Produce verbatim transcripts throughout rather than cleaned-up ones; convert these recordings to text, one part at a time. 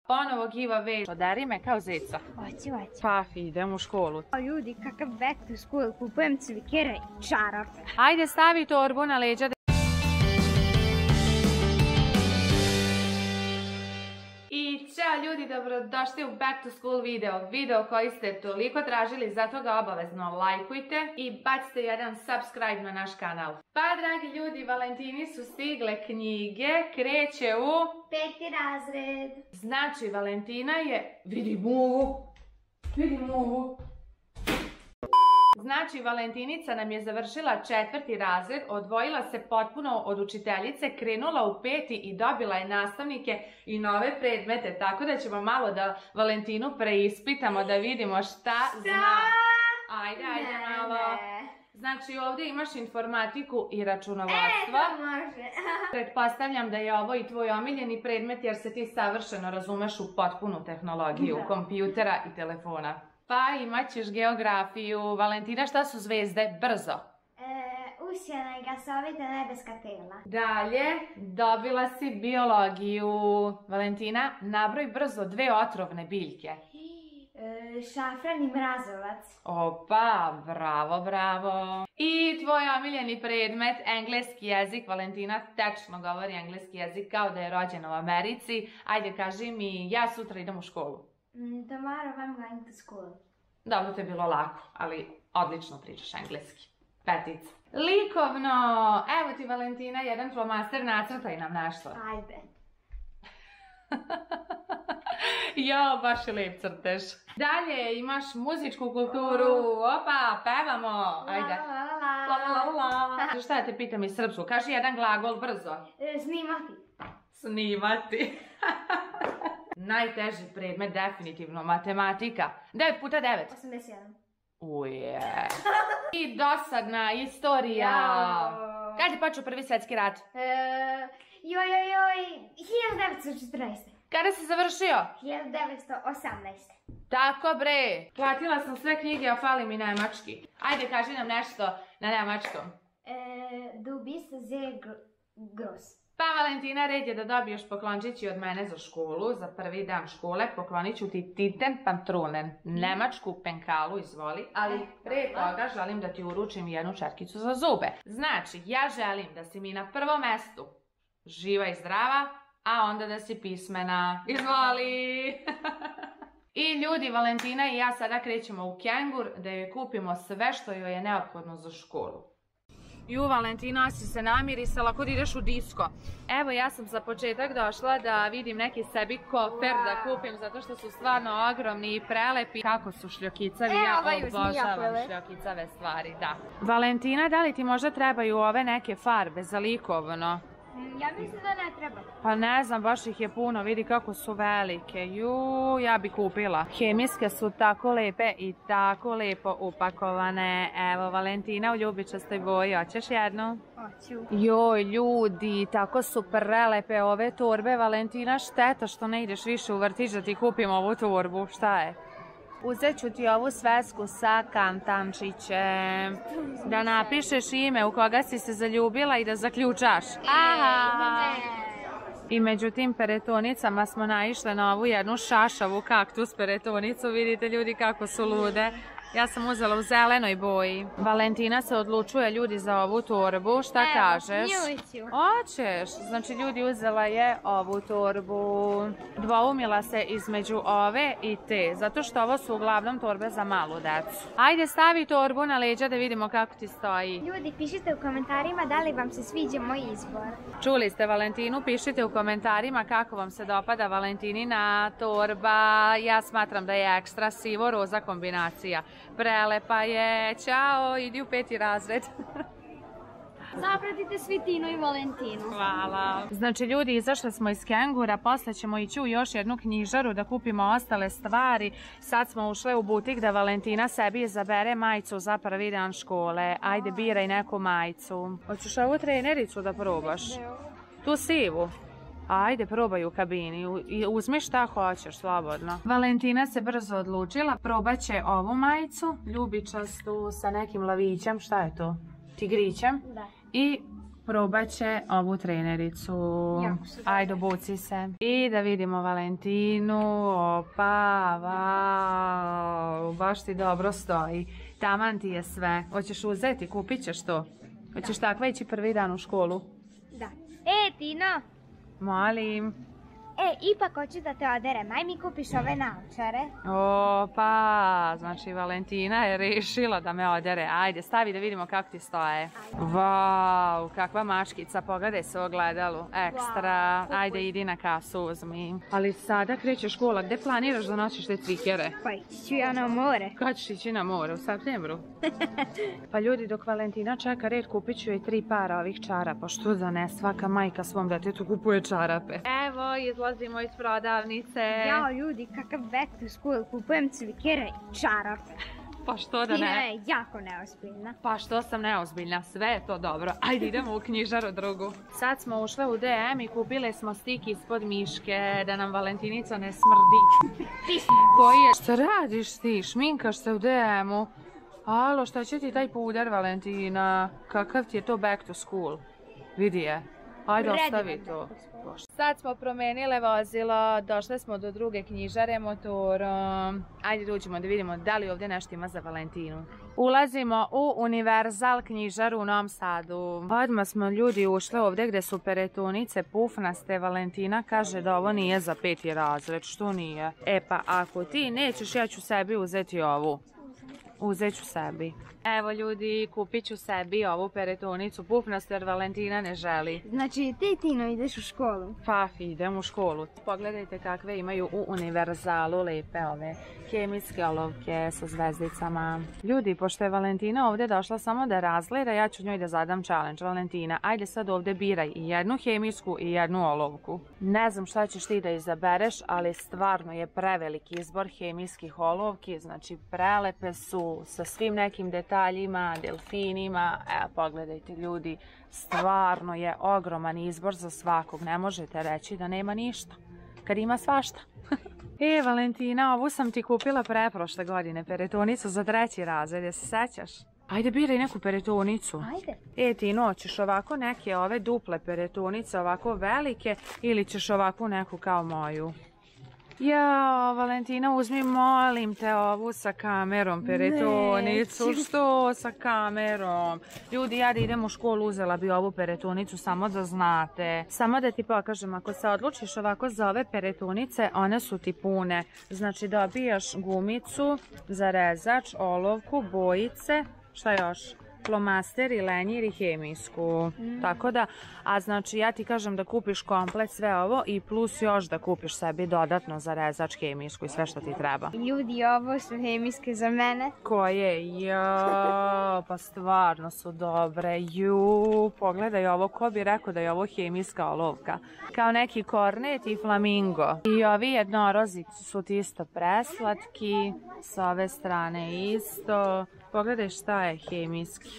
Ponovo giveaway. Odari me kao zeca. Hoću, hoću. Pa, idem u školu. O ljudi, kakav back to school. Kupujem cvikere i čarape. Ajde, stavi torbu na leđa. I čao ljudi, dobrodošli u Back to School video. Video koji ste toliko tražili, zato ga obavezno lajkujte i bacite jedan subscribe na naš kanal. Pa, dragi ljudi, Valentini su stigle knjige, kreće u... Peti razred. Znači, Valentina je... Vidi muvu! Vidi muvu! Znači, Valentinica nam je završila četvrti razred, odvojila se potpuno od učiteljice, krenula u peti i dobila je nastavnike i nove predmete, tako da ćemo malo da Valentinu preispitamo, da vidimo šta zna. Ajde, ajde malo. Znači, ovdje imaš informatiku i računovodstvo. E, to može. Pretpostavljam da je ovo i tvoj omiljeni predmet jer se ti savršeno razumeš u potpunu tehnologiju kompjutera i telefona. Pa imat ćeš geografiju. Valentina, šta su zvezde? Brzo. Usjena i gasovita nebeska tela. Dalje, dobila si biologiju. Valentina, nabroj brzo dve otrovne biljke. Šafran i mrazovac. Opa, bravo, bravo. I tvoj omiljeni predmet, engleski jezik. Valentina tečno govori engleski jezik kao da je rođena u Americi. Ajde, kaži mi, ja sutra idem u školu. Tomorrow I'm going to school. Dobro, to je bilo lako, ali odlično pričaš engleski. Petica. Likovno! Evo ti, Valentina, jedan flomaster, nacrtaj nam nešto. Ajde. Jo, baš je lep crtež. Dalje, imaš muzičku kulturu. Opa, pevamo. Ajde. La la la. Šta te pitam iz srpsku? Kaži jedan glagol brzo. Snimati. Snimati. Najteži predmet definitivno matematika. devet puta devet. osamdeset jedan. Uje. I dosadna istorija. Kad je počeo prvi svjetski rat? Joj, joj, joj. hiljadu devetsto četrnaeste. Kada se završio? hiljadu devetsto osamnaeste. Tako bre. Platila sam sve knjige, a fali mi nemački. Ajde, kaži nam nešto na nemačkom. Du bist sehr groß. Pa, Valentina, red je da dobiješ poklončići od mene za školu, za prvi dan škole. Poklonit ću ti Titen Pantrunen, nemačku penkalu, izvoli. Ali pre toga želim da ti uručim jednu četkicu za zube. Znači, ja želim da si mi na prvom mestu živa i zdrava, a onda da si pismena. Izvoli! I ljudi, Valentina i ja sada krećemo u Kengur da joj kupimo sve što joj je neophodno za školu. Ju, Valentina, si se namirisala kod ideš u disko. Evo, ja sam za početak došla da vidim neki sebi kofer da kupim, zato što su stvarno ogromni i prelepi. Kako su šljokicavi, ja obožavam šljokicave stvari, da. Valentina, da li ti možda trebaju ove neke farbe za likovno? Ja mislim da ne treba. Pa ne znam, baš ih je puno, vidi kako su velike. Ju, ja bi kupila. Hemijske su tako lepe i tako lepo upakovane. Evo, Valentina u ljubičastoj boji, hoćeš jednu? Hoću. Joj, ljudi, tako su prelepe ove torbe. Valentina, šteta što ne ideš više u vrtić da ti kupim ovu torbu. Šta je? Uzet ću ti ovu svesku sa kantančićem. Da napišeš ime u koga si se zaljubila i da zaključaš. Aha! I među tim peretonicama smo naišle na ovu jednu šašavu kaktus peretonicu. Vidite ljudi kako su lude. Ja sam uzela u zelenoj boji. Valentina se odlučuje ljudi za ovu torbu. Šta kažeš? Hoćeš. Znači ljudi uzela je ovu torbu. Dvoumila se između ove i te. Zato što ovo su uglavnom torbe za malu decu. Ajde stavi torbu na leđa da vidimo kako ti stoji. Ljudi, pišite u komentarima da li vam se sviđa moj izbor. Čuli ste Valentinu, pišite u komentarima kako vam se dopada Valentinina torba. Ja smatram da je ekstra sivo-roza kombinacija. Prelepa je. Ćao, idi u peti razred. Zapratite svi Tinu i Valentinu. Hvala. Znači ljudi, izašli smo iz Kengura, posle ćemo ići u još jednu knjižaru da kupimo ostale stvari. Sad smo ušle u butik da Valentina sebi izabere majicu za prvi dan škole. Ajde, biraj neku majicu. Hoćeš ovu trenericu da probaš? Tu sivu. Ajde, probaj u kabini. Uzmi šta hoćeš, slobodno. Valentina se brzo odlučila. Probat će ovu majicu, ljubičastu sa nekim lavićem. Šta je to? Tigrićem. Da. I probat će ovu trenericu. Ajde, obuci se. I da vidimo Valentinu. Opa, vau, baš ti dobro stoji. Taman ti je sve. Hoćeš uzeti, kupit ćeš to. Hoćeš takva ići prvi dan u školu? Da. E, Tino! Molim. E, ipak hoću da te oderem. Aj mi kupiš ove naočare. Opa, znači Valentina je rešila da me odere. Ajde, stavi da vidimo kako ti stoje. Vau, kakva mačkica, pogledaj se u ogledalu. Ekstra, ajde idi na kasu uzmi. Ali sada kreće škola, gde planiraš da nosiš te cvikere? Pa ići ću ja na more. Kad ćeš ići na more, u septembru? Pa ljudi, dok Valentina čeka red, kupit ću joj tri para ovih čarapa. Što da ne, svaka majka svom detetu kupuje čarape. Evo, izlazimo iz prodavnice. Jao, ljudi, kakav back to school. Kupujem cvikere i čarape. Pa što da ne? Tina je jako neozbiljna. Pa što sam neozbiljna, sve je to dobro. Ajde idemo u knjižaru drugu. Sad smo ušle u D M i kupile smo stik ispod miške, da nam Valentinica ne smrdi. Koji je? Šta radiš ti? Šminkaš se u D M-u? Alo, šta će ti taj puder, Valentina? Kakav ti je to back to school? Vidi je. Ajde, ostavi to. Sad smo promenile vozilo, došle smo do druge knjižare motorom. Ajde da uđemo da vidimo da li ovdje nešto ima za Valentinu. Ulazimo u Univerzal knjižaru u Novom Sadu. Odmah smo ljudi ušle ovdje gdje su peretonice pufnaste. Valentina kaže da ovo nije za peti razred. Što nije? E pa ako ti nećeš, ja ću sebi uzeti ovu. Uzet ću sebi. Evo ljudi, kupit ću sebi ovu peretonicu pufnastu jer Valentina ne želi. Znači ti, Tino, ideš u školu? Pa, idem u školu. Pogledajte kakve imaju u Univerzalu lepe ove kemijske olovke sa zvezdicama. Ljudi, pošto je Valentina ovdje došla samo da razgleda, ja ću njoj da zadam challenge. Valentina, ajde sad ovdje biraj i jednu hemijsku i jednu olovku. Ne znam šta ćeš ti da izabereš, ali stvarno je preveliki izbor hemijskih olovki. Znači, prelepe su sa svim nekim detaljima, delfinima. Evo, pogledajte ljudi, stvarno je ogroman izbor za svakog. Ne možete reći da nema ništa, kad ima svašta. E, Valentina, ovu sam ti kupila preprošle godine, peretonicu za treći razred, jel se sećaš? Ajde, biraj neku peretonicu. Ajde. E, Tino, ćeš ovako neke ove duple peretonice, ovako velike, ili ćeš ovakvu neku kao moju? Jao, Valentina, uzmi, molim te, ovu sa kamerom, peretonicu. Ne. Što sa kamerom? Ljudi, ja da idem u školu, uzela bi ovu peretonicu, samo da znate. Samo da ti pokažem, ako se odlučiš ovako za ove peretonice, one su ti pune. Znači, dobijaš gumicu za rezač, olovku, bojice, šta još? Flomaster i lenjir i hemijsku. Mm. Tako da, a znači ja ti kažem da kupiš komplet sve ovo i plus još da kupiš sebi dodatno za rezač hemijsku i sve što ti treba. Ljudi, ovo su hemijske za mene. Koje? Jo, pa stvarno su dobre. Ju, pogledaj ovo, ko bi rekao da je ovo hemijska olovka. Kao neki kornet i flamingo. I ovi jednorozi su ti isto preslatki, s ove strane isto. Pogledaj šta je hemijski.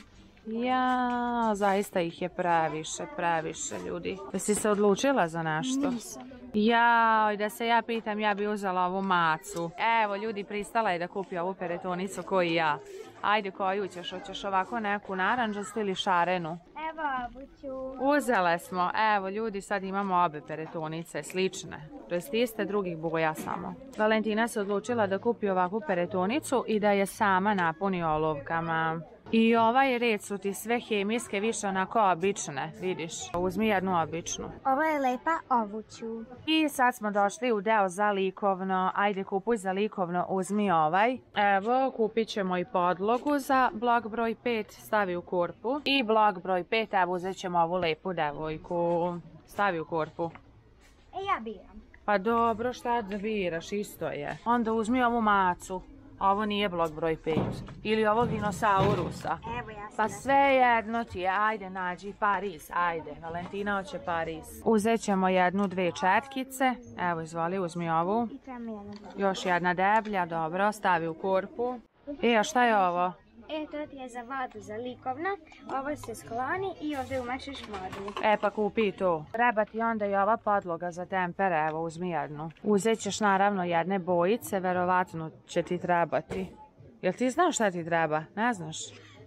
Ja, zaista ih je previše, previše ljudi. Da si se odlučila za nešto? Nisam. Jao, da se ja pitam, ja bi uzela ovu macu. Evo, ljudi, pristala je da kupi ovu peretonicu ko i ja. Ajde, koju ćeš? Hoćeš ovako neku naranđastu ili šarenu? Evo, ovu ću. Uzele smo. Evo, ljudi, sad imamo obe peretonice, slične. To jest iste, drugih boja samo. Valentina se odlučila da kupi ovakvu peretonicu i da je sama napuni olovkama. I ovaj red su ti sve hemijske, više onako obične, vidiš. Uzmi jednu običnu. Ovo je lepa, ovu ću. I sad smo došli u deo za likovno. Ajde, kupuj za likovno, uzmi ovaj. Evo, kupit ćemo i podlogu za blok broj pet, stavi u korpu. I blok broj pet, evo, uzet ćemo ovu lepu devojku. Stavi u korpu. E, ja biram. Pa dobro, šta da biraš, isto je. Onda uzmi ovu macu. Ovo nije blok broj pet. Ili ovog dinosaurusa. Evo, ja sam. Pa sve jedno ti je. Ajde, nađi Pariz. Ajde, Valentina hoće Pariz. Uzet ćemo jednu, dve četkice. Evo, izvoli, uzmi ovu. I treba jedna deblja. Još jedna deblja, dobro, stavi u korpu. E, a šta je ovo? E, to ti je za vodu, za likovno. Ovo se skloni i ovdje umašiš vodu. E, pa kupi to. Treba ti onda i ova podloga za tempere, evo, uzmi jednu. Uzet ćeš naravno jedne bojice, verovatno će ti trebati. Jel ti znaš šta ti treba? Ne znaš?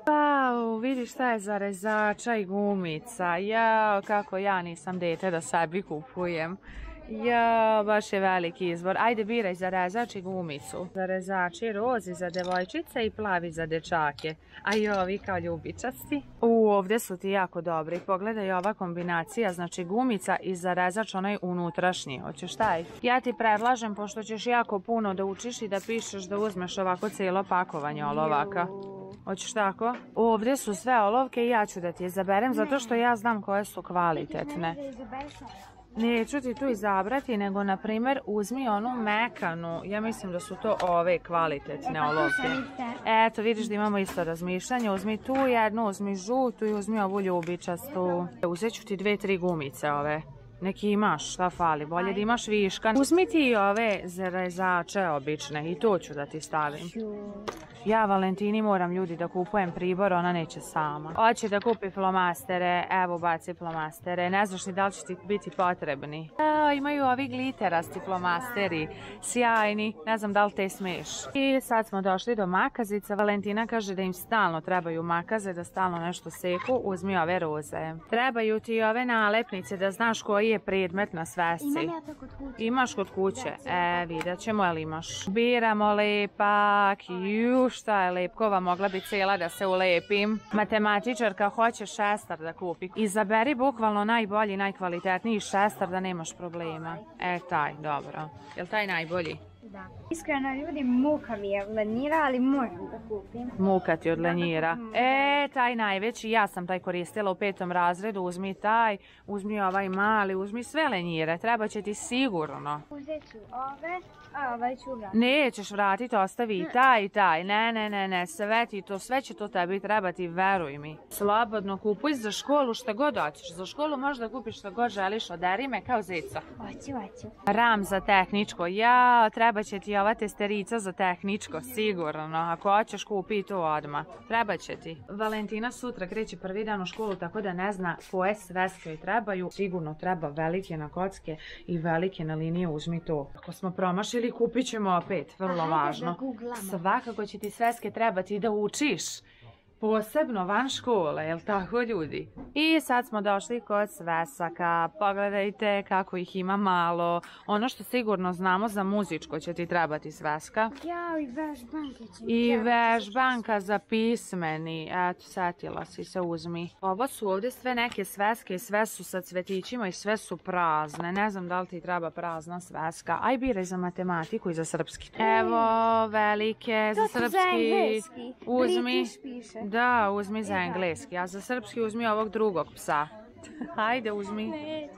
Wow, vidi šta je za rezača i gumica. Jao, kako ja nisam dete da sebi kupujem. Ja, baš je veliki izbor. Ajde, biraj za rezač i gumicu. Za rezači rozi za devojčice i plavi za dečake. A i ovi kao ljubičasti. U, ovdje su ti jako dobri. Pogledaj ova kombinacija, znači gumica i za rezač onaj unutrašnji. Hoćeš taj? Ja ti predlažem, pošto ćeš jako puno da učiš i da pišeš, da uzmeš ovako cijelo pakovanje olovaka. Hoćeš tako? Ovdje su sve olovke i ja ću da ti je izaberem, zato što ja znam koje su kvalitetne. Neću ti tu izabrati, nego na primjer uzmi onu mekanu, ja mislim da su to ove kvalitetne olovke. Eto, vidiš da imamo isto razmišljanje, uzmi tu jednu, uzmi žutu i uzmi ovu ljubičastu. Uzet ću ti dve, tri gumice ove. Neki imaš, šta fali, bolje da imaš viška. Uzmi ti ove rezače obične i to ću da ti stavim. Ja Valentini moram ljudi da kupujem pribor, ona neće sama. Hoće da kupi flomastere, evo baci flomastere, ne znaš ni da li će ti biti potrebni. A, imaju ovi gliterasti flomasteri, sjajni, ne znam da li te smiješ. I sad smo došli do makazica, Valentina kaže da im stalno trebaju makaze, da stalno nešto seku, uzmi ove roze. Trebaju ti ove nalepnice da znaš koji je predmet na svesci. Imam ja to kod kuće. Imaš kod kuće? E, vidjet ćemo, jel imaš? Biramo lepak, juš. Šta je lepkova, mogla bi cijela da se ulepim. Matematičarka hoće šestar da kupi. Izaberi bukvalno najbolji, najkvalitetniji šestar da nemaš problema. E, taj, dobro. Je li taj najbolji? Da. Iskreno ljudi, muka mi je od lenjira, ali moram da kupim. Muka ti od lenjira. E, taj najveći, ja sam taj koristila u petom razredu, uzmi taj, uzmi ovaj mali, uzmi sve lenjire, treba će ti sigurno. Uzet ću ove, a ovaj ću vratiti. Nećeš vratiti, ostavi i taj i taj, ne, ne, ne, ne, sve ti to, sve će to tebi trebati, veruj mi. Slobodno kupuj za školu šta god hoćeš, za školu možda kupiš šta god želiš, oderi me kao zica. Hoću, hoću. Ram za tehničko, ja, treba će ti ova testerica za tehničko, sigurno, ako hoćeš kupi to odmah, treba će ti. Valentina sutra kreće prvi dan u školu, tako da ne zna koje sveske joj trebaju, sigurno treba velike na kocke i velike na linije, uzmi to. Ako smo promašili, kupit ćemo opet, vrlo važno. Svakako će ti sveske trebati da učiš. Posebno van škole, jel tako ljudi? I sad smo došli kod svesaka. Pogledajte kako ih ima malo. Ono što sigurno znamo za muzičko će ti trebati sveska. Ja, i vežbanka će mi I trebati. vežbanka za pismeni. Eto, setila si se, uzmi. Ovo su ovdje sve neke sveske i sve su sa cvetićima i sve su prazne. Ne znam da li ti treba prazna sveska. Aj, biraj za matematiku i za srpski. Evo, velike za To ti za srpski. engleski. Uzmi. British piše. Da, uzmi za engleski, a za srpski uzmi ovog drugog psa. Hajde, uzmi.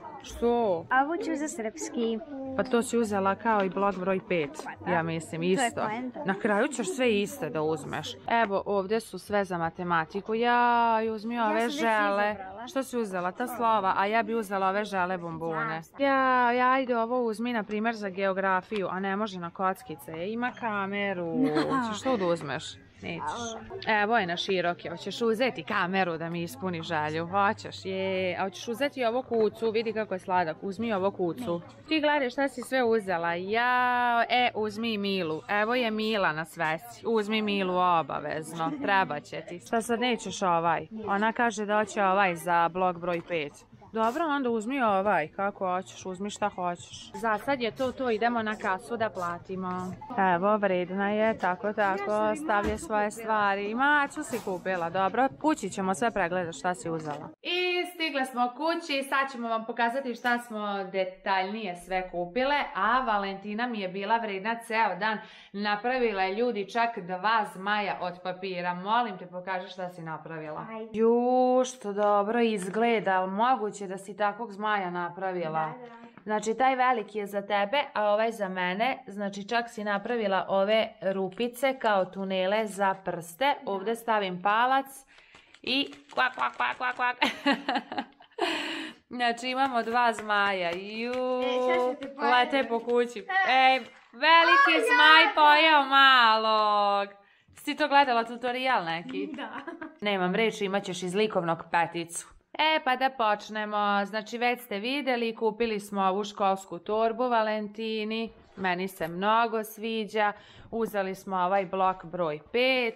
Što? A ovo ću za srpski. Pa to si uzela kao i blok broj pet, ja mislim, isto. poenta. Na kraju ćeš sve iste da uzmeš. Evo, ovdje su sve za matematiku. Ja, i uzmi ove sam već žele. izabrala. Što si uzela? Ta slova, a ja bi uzela ove žele bombone. Ja, ja, ajde ovo uzmi, na primjer, za geografiju, a ne može na kockice. Ima kameru. Ćeš to da uzmeš? Nećeš. Evo je na široke. Hoćeš uzeti kameru da mi ispuni želju. Hoćeš, je. A hoćeš uzeti ovo kucu. Vidi kako je sladak. Uzmi ovo kucu. Ti gledaj šta si sve uzela. Ja, e, uzmi Milu. Evo je Mila na svesci. Uzmi Milu obavezno. Treba će ti. Šta sad nećeš ovaj? Ona kaže da hoće ovaj za blok broj pet. Dobro, onda uzmi ovaj, kako hoćeš, uzmi šta hoćeš. Za sad je to, to, idemo na kasu da platimo. Evo, vredna je, tako, tako, stavlja svoje stvari. Maču si kupila, dobro, kući ćemo sve pregledati šta si uzela. I stigle smo kući, sad ćemo vam pokazati šta smo detaljnije sve kupile, a Valentina mi je bila vredna ceo dan. Napravila je ljudi čak dva zmaja od papira. Molim te, pokaži šta si napravila. Ju, što dobro izgleda, ali moguće da si takvog zmaja napravila. Znači, taj veliki je za tebe, a ovaj za mene. Znači, čak si napravila ove rupice kao tunele za prste. Ovdje stavim palac i kvak, kvak, kvak, kvak, kvak. Znači, imamo dva zmaja. Ju, lete po kući. Ej, veliki zmaj pojeo malog. Si to gledala tutorial neki? Da. Nemam reći, imat ćeš iz likovnog peticu. E, pa da počnemo. Znači, već ste vidjeli, kupili smo ovu školsku torbu Valentini. Meni se mnogo sviđa. Uzeli smo ovaj blok broj pet.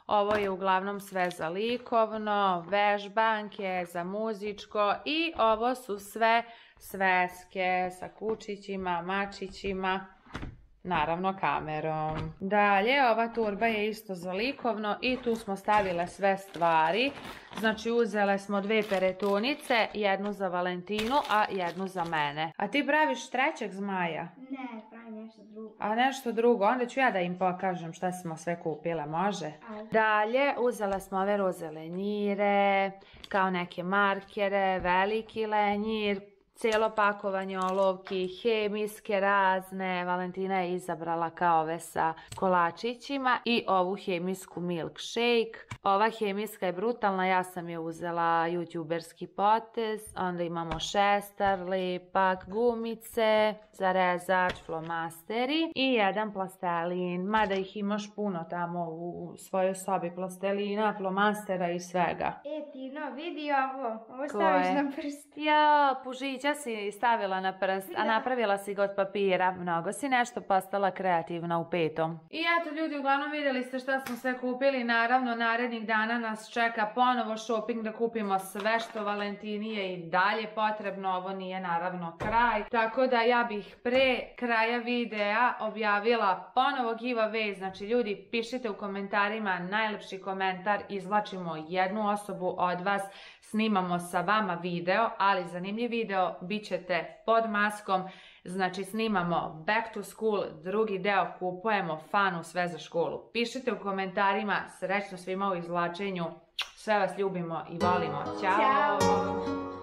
Ovo je uglavnom sve za likovno, vežbanke, za muzičko i ovo su sve sveske sa kučićima, mačićima. Naravno kamerom. Dalje, ova torba je isto za likovno i tu smo stavile sve stvari. Znači uzele smo dve peretonice, jednu za Valentinu, a jednu za mene. A ti praviš trećeg zmaja? Ne, pravim nešto drugo. A nešto drugo, onda ću ja da im pokažem šta smo sve kupile, može? Dalje, uzele smo ove roze lenjire, kao neke markere, veliki lenjir, cijelo pakovanje olovki, hemijske razne, Valentina je izabrala kao ove sa kolačićima i ovu hemijsku milkshake. Ova hemijska je brutalna, ja sam je uzela youtuberski potez, onda imamo šestar, lepak, gumice, zarezač, flomasteri i jedan plastelin, mada ih imaš puno tamo u svojoj sobi, plastelina, flomastera i svega. E, Tino, vidi ovo, ovo staviš na prst. Ja, pužića si stavila na prst, a napravila si ga od papira. Mnogo si nešto postala kreativna u petom. I eto ljudi, uglavnom vidjeli ste šta smo sve kupili. Naravno, narednih dana nas čeka ponovo shopping da kupimo sve što Valentini je i dalje potrebno. Ovo nije naravno kraj. Tako da ja bih pre kraja videa objavila ponovo giveaway. Znači ljudi, pišite u komentarima najlepši komentar. Izvlačimo jednu osobu od vas. Snimamo sa vama video, ali zanimljiv video, bit ćete pod maskom. Znači snimamo back to school, drugi deo, kupujemo fanu sve za školu. Pišite u komentarima, srećno svima u izvlačenju. Sve vas ljubimo i volimo. Ćao! Ćao.